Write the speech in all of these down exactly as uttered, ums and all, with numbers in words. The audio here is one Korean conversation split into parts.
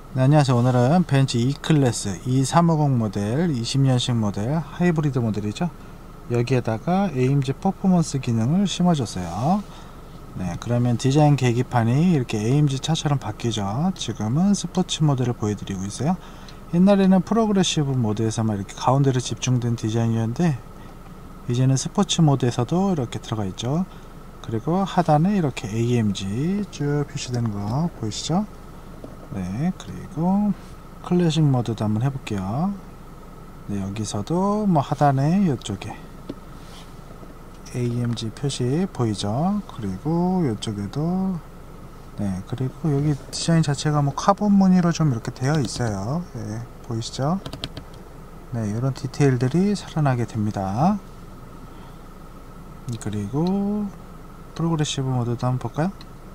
네, 안녕하세요. 오늘은 벤츠 E클래스 이삼오공 모델 이십 년식 모델 하이브리드 모델이죠. 여기에다가 에이엠지 퍼포먼스 기능을 심어줬어요. 네, 그러면 디자인 계기판이 이렇게 에이엠지 차처럼 바뀌죠. 지금은 스포츠 모델을 보여드리고 있어요. 옛날에는 프로그레시브 모드에서만 이렇게 가운데로 집중된 디자인이었는데 이제는 스포츠 모드에서도 이렇게 들어가 있죠. 그리고 하단에 이렇게 에이엠지 쭉 표시되는 거 보이시죠? 네, 그리고 클래식 모드도 한번 해볼게요. 네, 여기서도 뭐 하단에 이쪽에 에이엠지 표시 보이죠? 그리고 이쪽에도 네, 그리고 여기 디자인 자체가 뭐 카본 무늬로 좀 이렇게 되어 있어요. 네, 보이시죠? 네, 이런 디테일들이 살아나게 됩니다. 그리고 프로그레시브 모드도 한번 볼까요?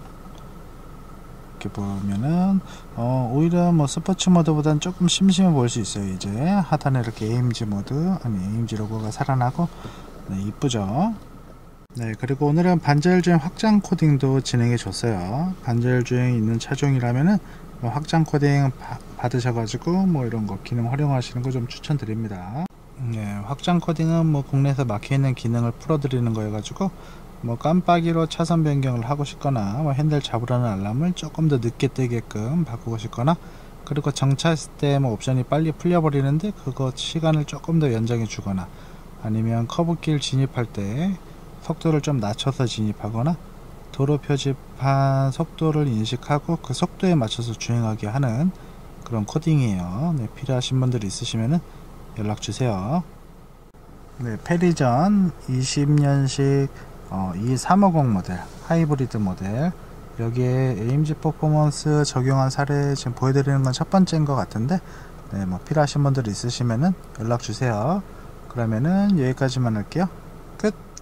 이렇게 보면은 어, 오히려 뭐 스포츠 모드보다는 조금 심심해 보일 수 있어요. 이제 하단에 이렇게 에이엠지 모드, 아니 에이엠지 로고가 살아나고 네, 이쁘죠. 네, 그리고 오늘은 반자율 주행 확장 코딩도 진행해 줬어요. 반자율 주행이 있는 차종이라면은 뭐 확장 코딩 바, 받으셔가지고 뭐 이런 거 기능 활용하시는 거 좀 추천드립니다. 네, 확장 코딩은 뭐 국내에서 막혀있는 기능을 풀어드리는 거여가지고 뭐 깜빡이로 차선 변경을 하고 싶거나 뭐 핸들 잡으라는 알람을 조금 더 늦게 뜨게끔 바꾸고 싶거나, 그리고 정차했을 때 뭐 옵션이 빨리 풀려 버리는데 그거 시간을 조금 더 연장해 주거나, 아니면 커브길 진입할 때 속도를 좀 낮춰서 진입하거나, 도로 표지판 속도를 인식하고 그 속도에 맞춰서 주행하게 하는 그런 코딩이에요. 네, 필요하신 분들 있으시면 연락 주세요. 네, 페리전 이십 년식 어, 이삼오공 모델 하이브리드 모델, 여기에 에이엠지 퍼포먼스 적용한 사례 지금 보여드리는 건 첫 번째인 것 같은데, 네, 뭐 필요하신 분들 있으시면은 연락 주세요. 그러면은 여기까지만 할게요. 끝.